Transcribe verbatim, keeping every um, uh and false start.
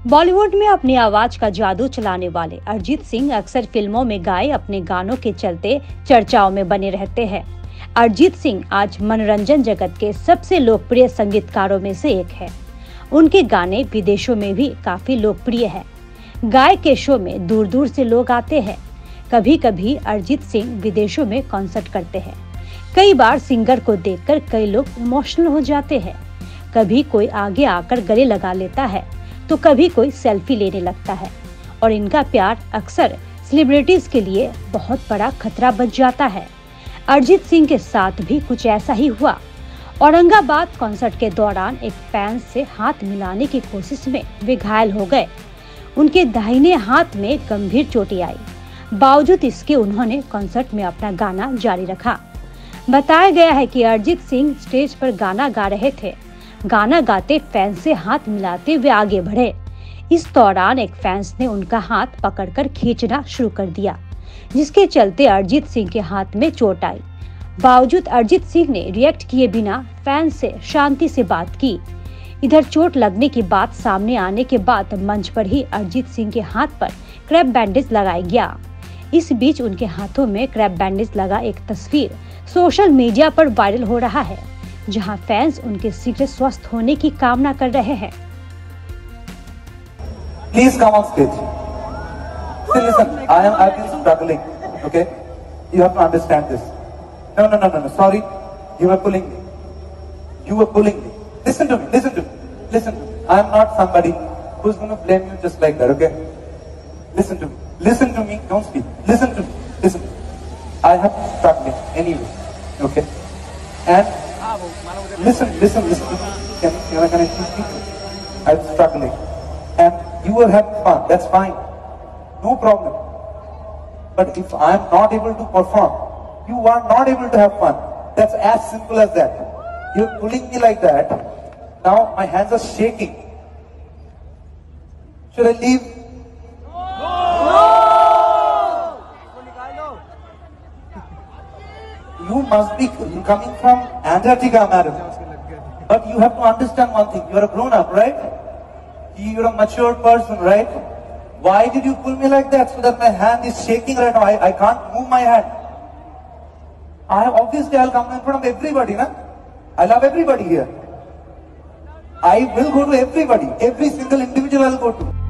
बॉलीवुड में अपनी आवाज का जादू चलाने वाले अरिजीत सिंह अक्सर फिल्मों में गाए अपने गानों के चलते चर्चाओं में बने रहते हैं। अरिजीत सिंह आज मनोरंजन जगत के सबसे लोकप्रिय संगीतकारों में से एक है। उनके गाने विदेशों में भी काफी लोकप्रिय है। गाय के शो में दूर दूर से लोग आते हैं। कभी कभी अरिजीत सिंह विदेशों में कॉन्सर्ट करते हैं। कई बार सिंगर को देखकर कई लोग इमोशनल हो जाते हैं। कभी कोई आगे आकर गले लगा लेता है तो कभी कोई सेल्फी लेने लगता है और इनका प्यार अक्सर सेलिब्रिटीज के लिए बहुत बड़ा खतरा बन जाता है। अरिजीत सिंह के साथ भी कुछ ऐसा ही हुआ। औरंगाबाद कॉन्सर्ट के दौरान एक फैन से हाथ मिलाने की कोशिश में वे घायल हो गए। उनके दाहिने हाथ में गंभीर चोटें आई। बावजूद इसके उन्होंने कॉन्सर्ट में अपना गाना जारी रखा। बताया गया है कि अरिजीत सिंह स्टेज पर गाना गा रहे थे। गाना गाते फैन से हाथ मिलाते हुए आगे बढ़े। इस दौरान एक फैंस ने उनका हाथ पकड़कर खींचना शुरू कर दिया, जिसके चलते अरिजीत सिंह के हाथ में चोट आई। बावजूद अरिजीत सिंह ने रिएक्ट किए बिना फैन से शांति से बात की। इधर चोट लगने की बात सामने आने के बाद मंच पर ही अरिजीत सिंह के हाथ पर क्रैप बैंडेज लगाया गया। इस बीच उनके हाथों में क्रैप बैंडेज लगा एक तस्वीर सोशल मीडिया पर वायरल हो रहा है, जहां फैंस उनके शीघ्र स्वस्थ होने की कामना कर रहे हैं। Please come on stage. See, listen, I am I've been struggling. Okay, you have to understand this. No, no, no, no, no. Sorry, you were pulling me. You were pulling me. Listen to me. Listen to me. Listen to me. I am not somebody who's going to blame you just like that. Okay? Listen to me. Listen to me. Don't speak. Listen to me. Listen. To me. I have been struggling anyway. Okay, and Listen, listen, listen. Can, can, I, can I speak? I'm struggling. And you are having fun. That's fine. No problem. But if I'm not able to perform, you are not able to have fun. That's as simple as that. You're pulling me like that. Now my hands are shaking. Should I leave? You must be coming from Antarctica, madam. But you have to understand one thing. You are a grown-up, right? You are a mature person, right? Why did you pull me like that? So that my hand is shaking right now. I, I can't move my hand. I obviously I'll come in front of everybody, na? I love everybody here. I will go to everybody. Every single individual I'll go to.